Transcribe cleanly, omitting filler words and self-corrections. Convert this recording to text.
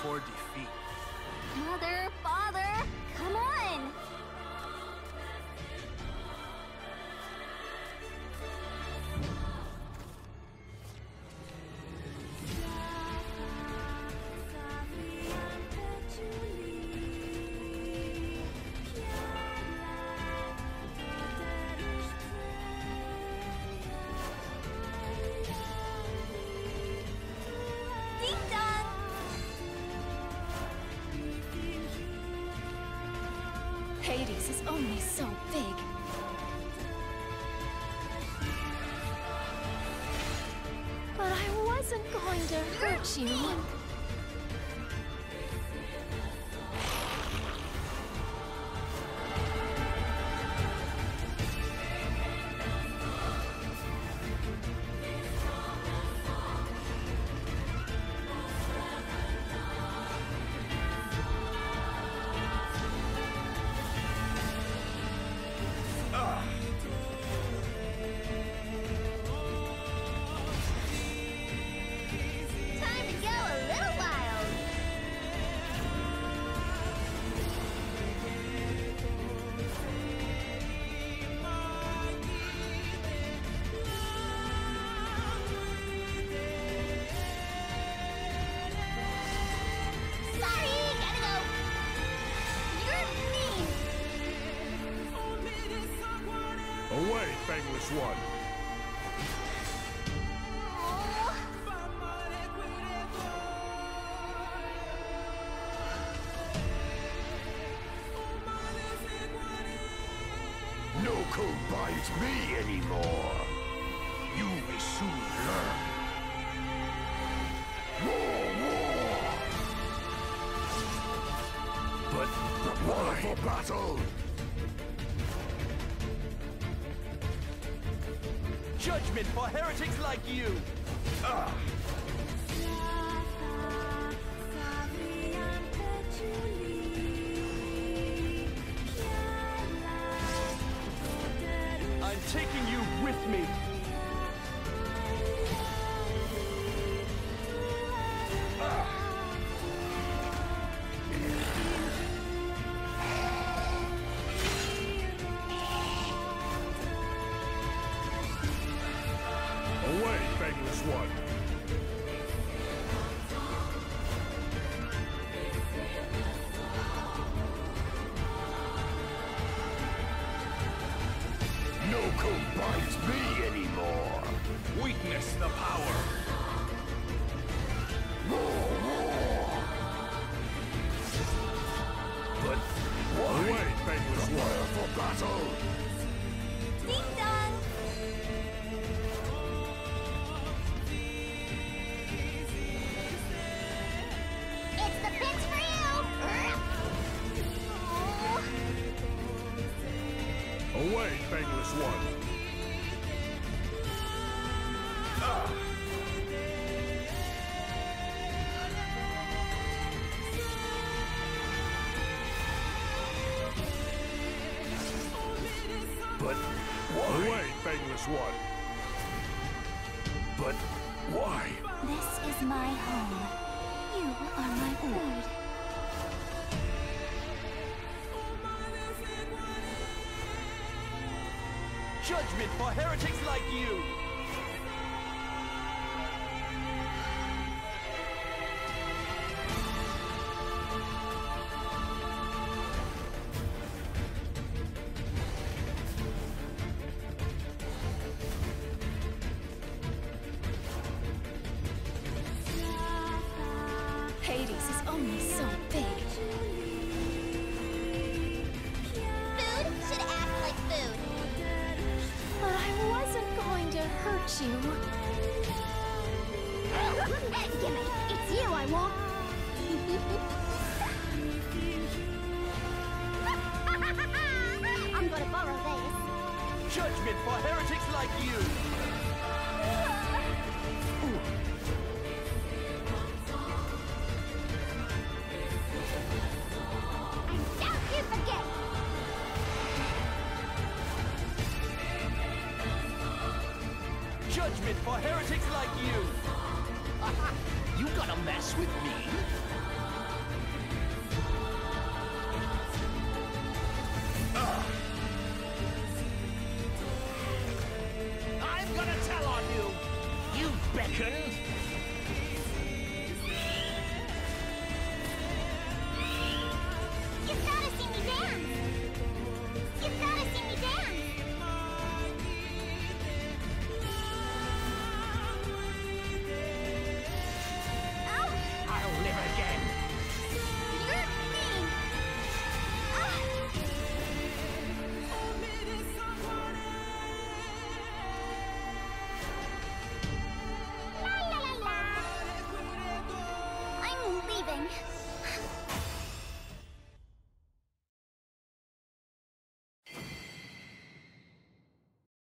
before defeat. Mother, father, come on! Hades is only so big. But I wasn't going to hurt you. Away, Fangless One! No code binds me anymore! You will soon learn! War! But why for battle? Judgment for heretics like you! I'm taking you with me! Away, Fangless One! No code binds me anymore! Weakness the power! War! But why? Away, Fangless One! Prepare for battle! Ding dong! It's the pits for you! Away, Fangless One! But why? Away, Fangless One! But why? This is my home. You are my food. Judgment for heretics like you! Hades is only so big. Food should act like food. But I wasn't going to hurt you. Gimme! It's you I want! I'm gonna borrow this. Judgment for heretics like you! And don't you forget! Judgment for heretics like you! You gonna mess with me?